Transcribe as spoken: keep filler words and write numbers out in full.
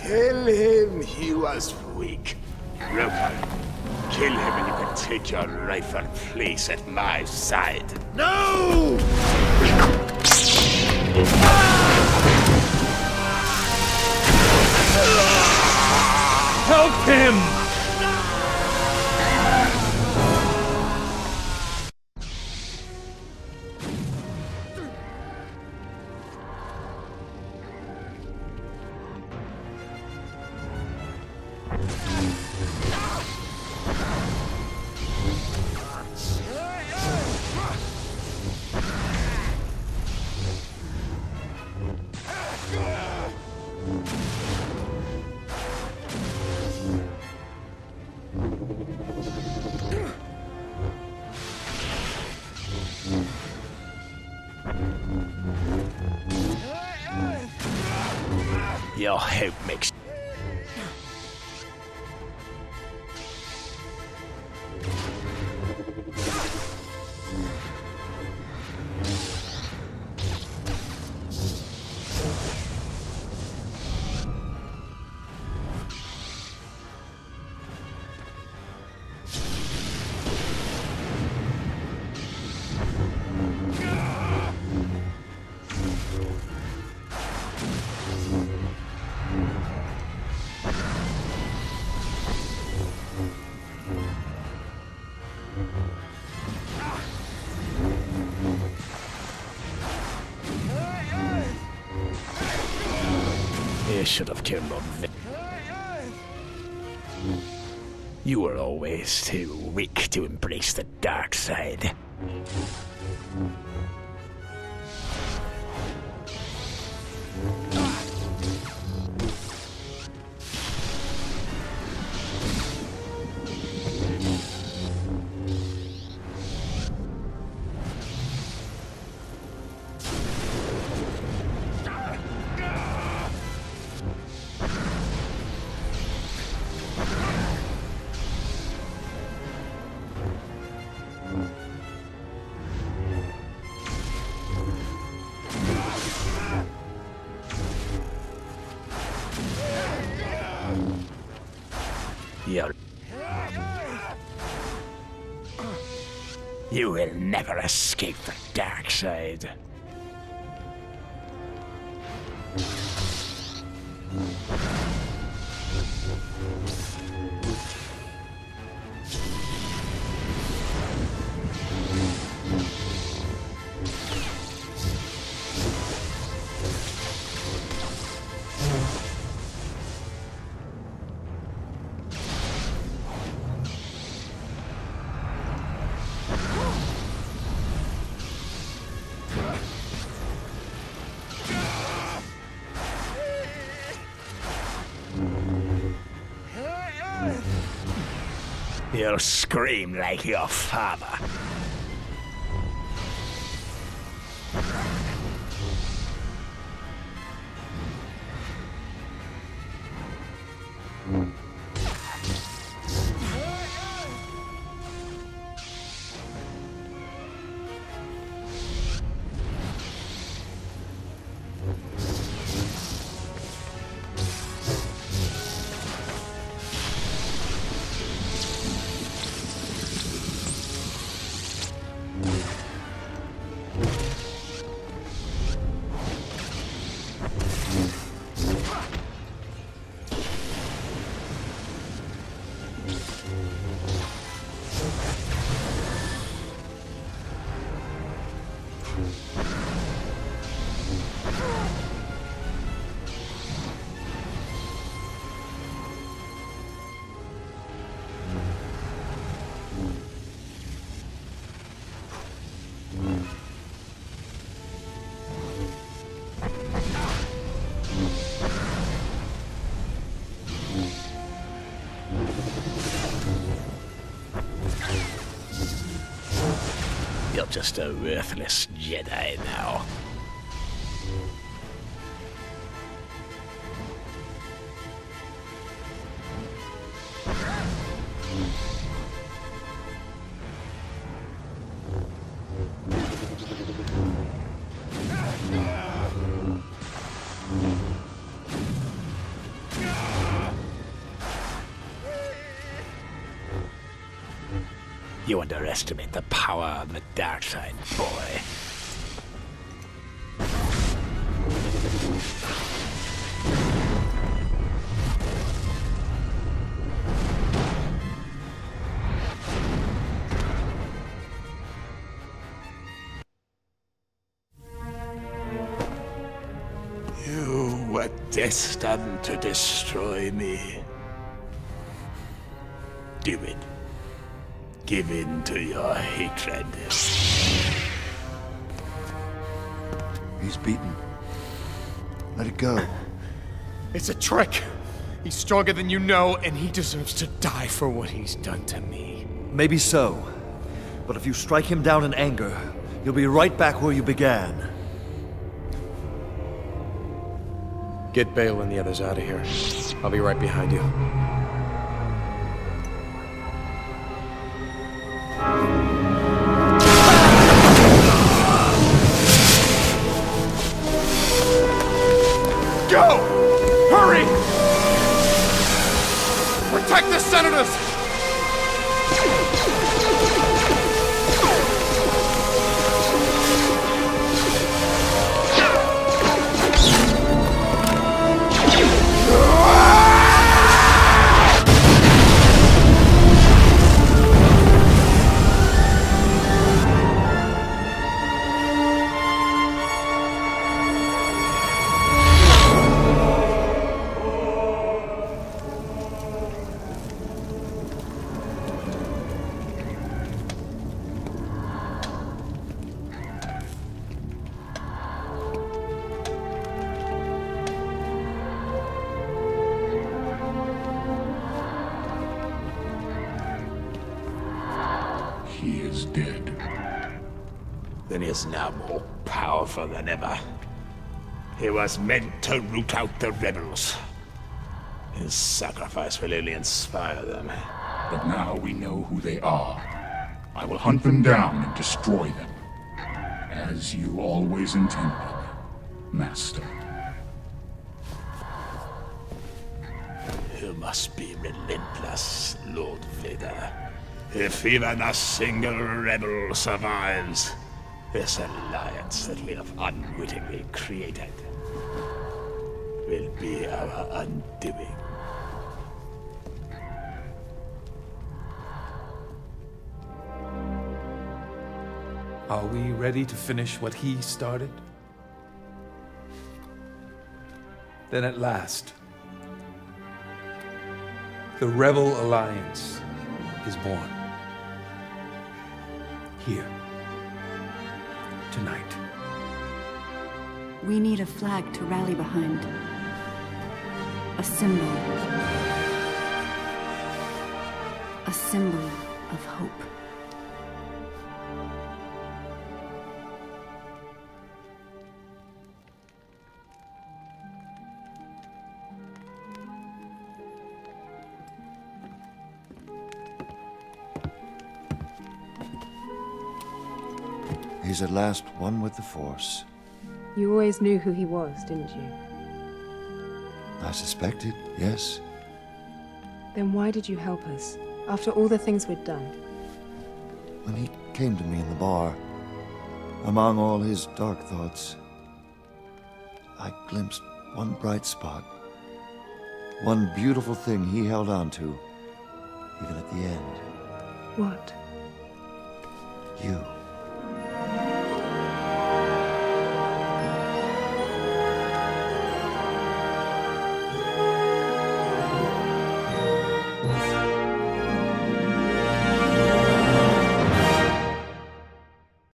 Kill him, he was weak. Rokan, kill him and you can take your rightful place at my side. No! Help him! Your hope makes... You should have killed him. You were always too weak to embrace the dark side. You're... You will never escape the dark side. You'll scream like your father. You're just a worthless Jedi now. Yeah! You underestimate the power of the dark side, boy. You were destined to destroy me. Do it. Give in to your hatred. He's beaten. Let it go. It's a trick. He's stronger than you know, and he deserves to die for what he's done to me. Maybe so. But if you strike him down in anger, you'll be right back where you began. Get Bale and the others out of here. I'll be right behind you. Go! Hurry! Protect the senators! He is dead. Then he is now more powerful than ever. He was meant to root out the rebels. His sacrifice will only inspire them. But now we know who they are. I will hunt them down and destroy them. As you always intended, Master. You must be relentless, Lord Vader. If even a single rebel survives, this alliance that we have unwittingly created will be our undoing. Are we ready to finish what he started? Then at last, the Rebel Alliance is born. Here. Tonight. We need a flag to rally behind. A symbol. A symbol of hope. He's at last one with the Force. You always knew who he was, didn't you? I suspected, yes. Then why did you help us, after all the things we'd done? When he came to me in the bar, among all his dark thoughts, I glimpsed one bright spot. One beautiful thing he held on to, even at the end. What? You.